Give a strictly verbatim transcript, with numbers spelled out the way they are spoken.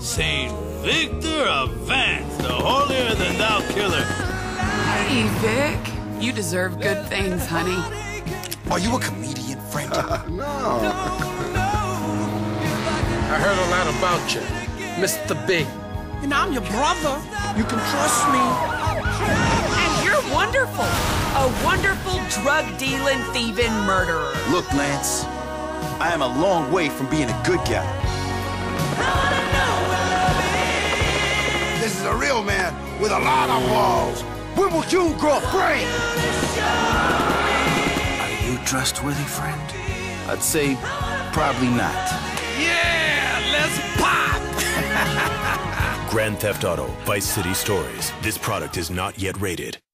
Saint Victor of Vance, the holier-than-thou killer. Hey, Vic. You deserve good things, honey. Are you a comedian, friend? No. I heard a lot about you, Mister Big. And I'm your brother. You can trust me. And you're wonderful. A wonderful drug-dealing, thieving murderer. Look, Lance, I am a long way from being a good guy. This is a real man with a lot of walls. When will you grow free? Are you trustworthy, friend? I'd say probably not. Yeah, let's pop! Grand Theft Auto, Vice City Stories. This product is not yet rated.